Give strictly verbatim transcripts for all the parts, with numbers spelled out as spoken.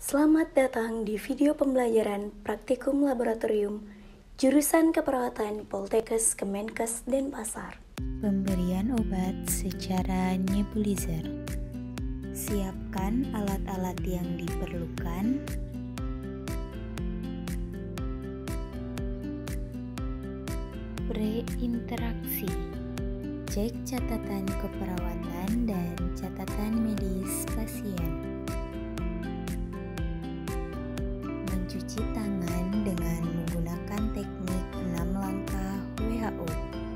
Selamat datang di video pembelajaran praktikum laboratorium jurusan keperawatan Poltekkes Kemenkes Denpasar. Pemberian obat secara nebulizer. Siapkan alat-alat yang diperlukan. Preinteraksi. Cek catatan keperawatan dan catatan medis pasien. Mencuci tangan dengan menggunakan teknik enam langkah W H O.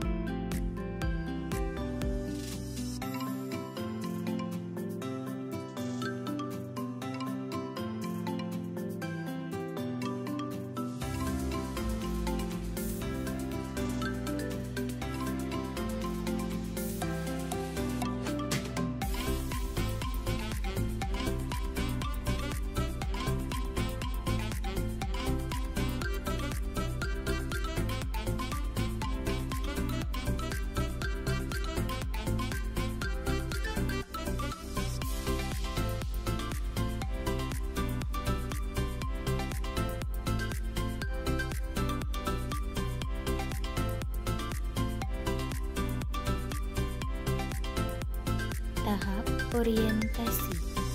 Tahap orientasi.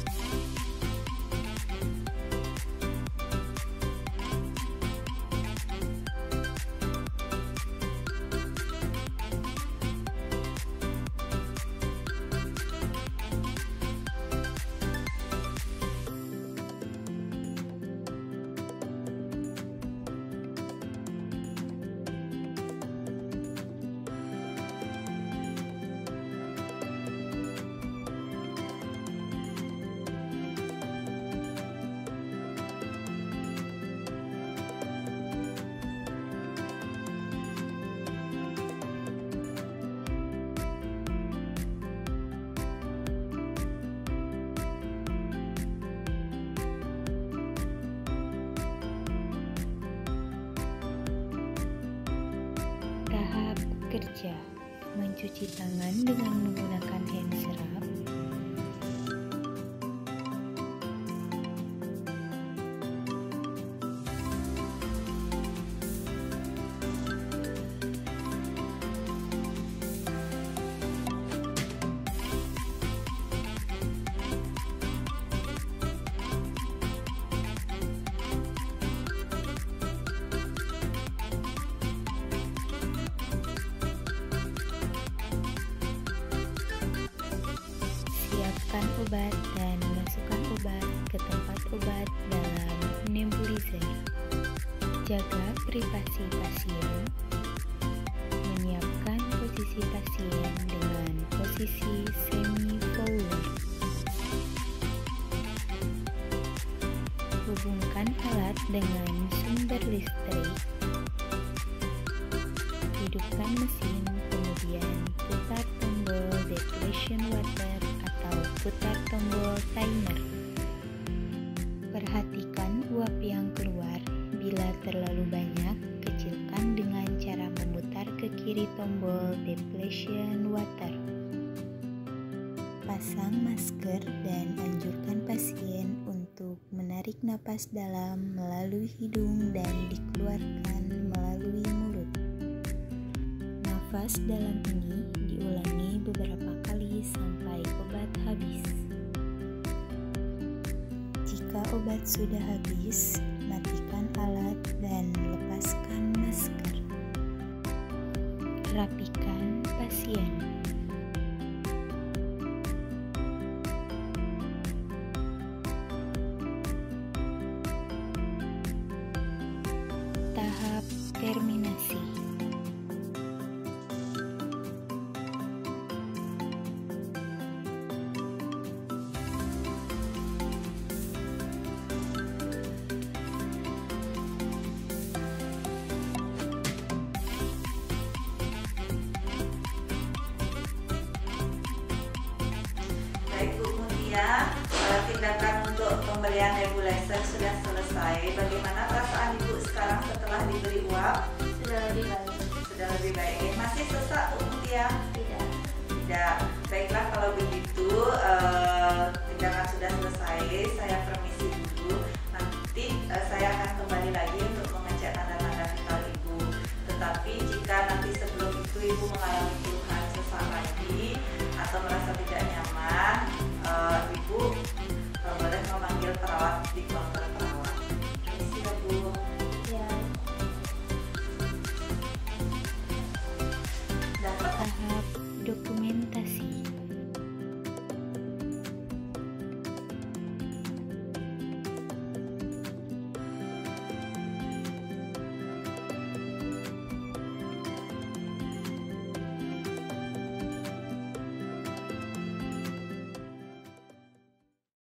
Tahap kerja. Mencuci tangan dengan menggunakan hand scrub. Siapkan obat dan masukkan obat ke tempat obat dalam nebulizer. Jaga privasi pasien. Menyiapkan posisi pasien dengan posisi semi-forward. Hubungkan alat dengan sumber listrik. Hidupkan mesin, kemudian putar tombol depletion water atau putar tombol timer. Perhatikan uap yang keluar. Bila terlalu banyak, kecilkan dengan cara memutar ke kiri tombol depletion water. Pasang masker dan anjurkan pasien untuk menarik napas dalam melalui hidung dan dikeluarkan melalui mulut. Nafas dalam ini diulangi beberapa kali sampai obat habis. Jika obat sudah habis, matikan alat dan lepaskan masker. Rapikan pasien. Tahap terminasi. Baik Bu Mutia, tindakan untuk pemberian nebulizer sudah selesai. Bagaimana perasaan Ibu sekarang setelah diberi uap? Sudah lebih baik. Sudah lebih baik. Masih sesak Bu Mutia? Tidak. Tidak. Baiklah kalau begitu. Uh,